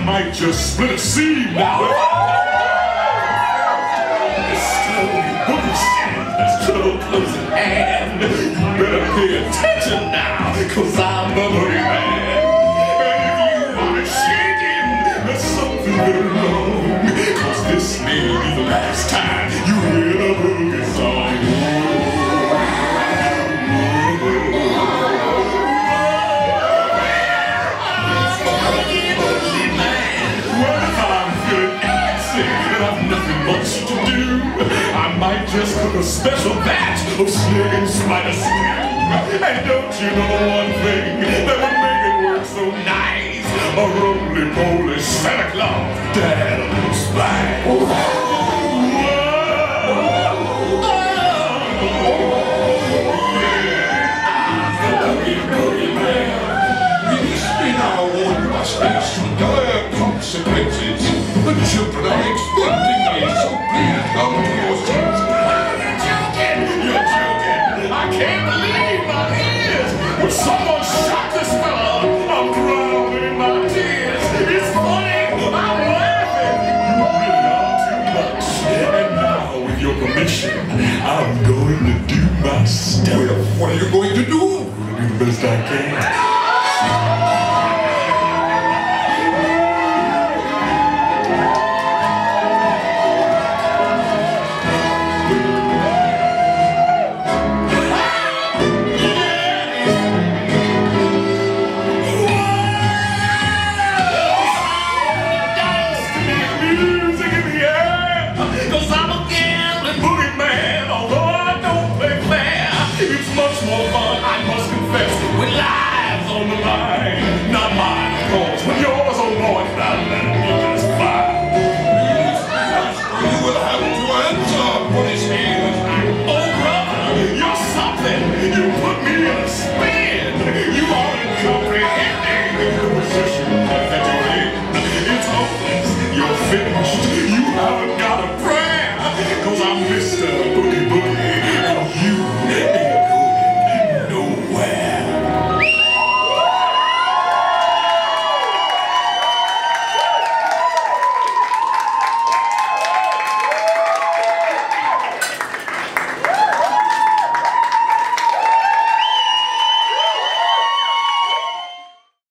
I might just split a seam now. Mr. Oogie Boogie stands, there's trouble close at hand. You better pay attention now, cause I'm the boogie man. And if you wanna shake him, there's something very wrong, cause this may be the last time you hear the boogie song. I might just cook a special batch of snake and spider stew. And don't you know one thing that would make it work so nice? A roly-poly Santa Claus that had a little spine. The Oogie Boogie Man. Release me now, or you must face some dire consequences. The children are expecting me, so please come to your senses. You're joking! I can't believe my ears! When someone shot this fella, I'm drowning in my tears. It's funny, I'm laughing. You really are too much. And now, with your permission, I'm going to do my stuff. Well, what are you going to do? I'm going to do the best I can.